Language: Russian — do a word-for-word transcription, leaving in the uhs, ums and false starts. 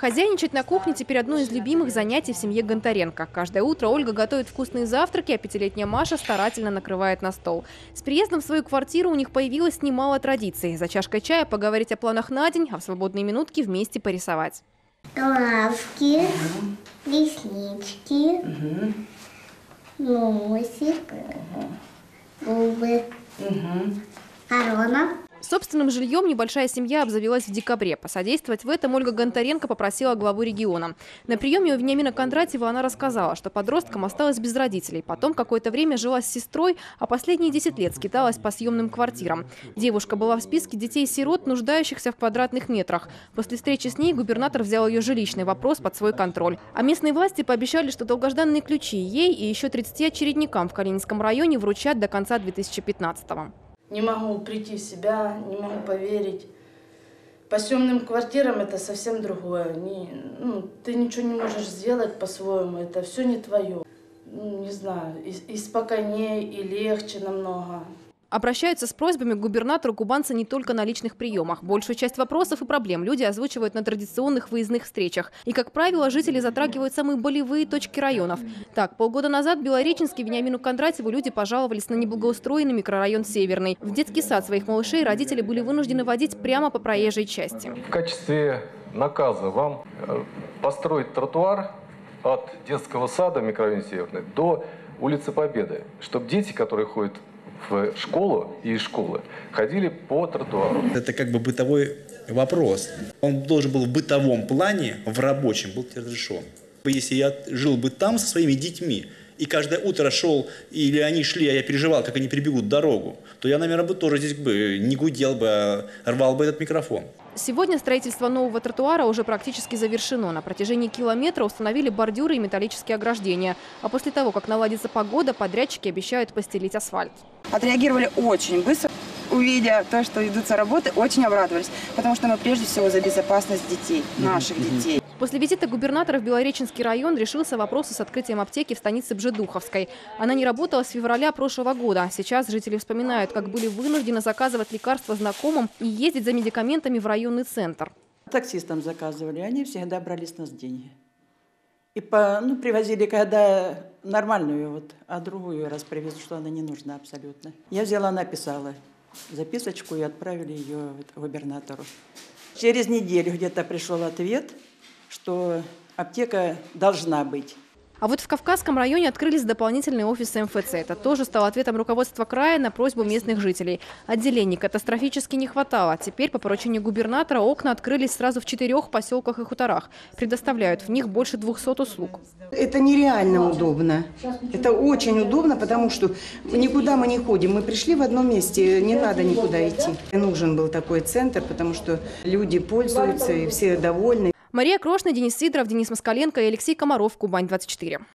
Хозяйничать на кухне теперь одно из любимых занятий в семье Гонтаренко. Каждое утро Ольга готовит вкусные завтраки, а пятилетняя Маша старательно накрывает на стол. С приездом в свою квартиру у них появилось немало традиций. За чашкой чая поговорить о планах на день, а в свободные минутки вместе порисовать. Глазки, угу. Реснички, угу. Носик, угу. Губы, угу. Корона. Собственным жильем небольшая семья обзавелась в декабре. Посодействовать в этом Ольга Гонтаренко попросила главу региона. На приеме у Вениамина Кондратьева она рассказала, что подростком осталась без родителей. Потом какое-то время жила с сестрой, а последние десять лет скиталась по съемным квартирам. Девушка была в списке детей-сирот, нуждающихся в квадратных метрах. После встречи с ней губернатор взял ее жилищный вопрос под свой контроль. А местные власти пообещали, что долгожданные ключи ей и еще тридцати очередникам в Калининском районе вручат до конца две тысячи пятнадцатого. Не могу прийти в себя, не могу поверить. По съемным квартирам это совсем другое. Не, ну, ты ничего не можешь сделать по-своему, это все не твое. Ну, не знаю, и, и спокойнее, и легче намного. Обращаются с просьбами к губернатору кубанцы не только на личных приемах. Большую часть вопросов и проблем люди озвучивают на традиционных выездных встречах. И, как правило, жители затрагивают самые болевые точки районов. Так, полгода назад в Белореченске Вениамину Кондратьеву люди пожаловались на неблагоустроенный микрорайон Северный. В детский сад своих малышей родители были вынуждены водить прямо по проезжей части. В качестве наказа вам построить тротуар от детского сада в микрорайоне Северный до улицы Победы, чтобы дети, которые ходят в школу и из школы, ходили по тротуару. Это как бы бытовой вопрос. Он должен был в бытовом плане, в рабочем, был разрешен. Если я жил бы там со своими детьми, и каждое утро шел, или они шли, а я переживал, как они перебегут дорогу, то я, наверное, бы тоже здесь бы не гудел бы, а рвал бы этот микрофон. Сегодня строительство нового тротуара уже практически завершено. На протяжении километра установили бордюры и металлические ограждения. А после того, как наладится погода, подрядчики обещают постелить асфальт. Отреагировали очень быстро. Увидя то, что ведутся работы, очень обрадовались. Потому что мы прежде всего за безопасность детей, наших детей. После визита губернатора в Белореченский район решился вопрос с открытием аптеки в станице Бжедуховской. Она не работала с февраля прошлого года. Сейчас жители вспоминают, как были вынуждены заказывать лекарства знакомым и ездить за медикаментами в районный центр. Таксистам заказывали, они всегда брали с нас деньги. И по, ну, привозили, когда нормальную, вот, а другую раз привезли, что она не нужна абсолютно. Я взяла, написала записочку и отправили ее губернатору. Через неделю где-то пришел ответ, что аптека должна быть. А вот в Кавказском районе открылись дополнительные офисы эм эф цэ. Это тоже стало ответом руководства края на просьбу местных жителей. Отделений катастрофически не хватало. Теперь по поручению губернатора окна открылись сразу в четырех поселках и хуторах. Предоставляют в них больше двухсот услуг. Это нереально удобно. Это очень удобно, потому что никуда мы не ходим. Мы пришли в одном месте, не надо никуда идти. Нужен был такой центр, потому что люди пользуются и все довольны. Мария Крошна, Денис Сидоров, Денис Москаленко и Алексей Комаров. Кубань двадцать четыре.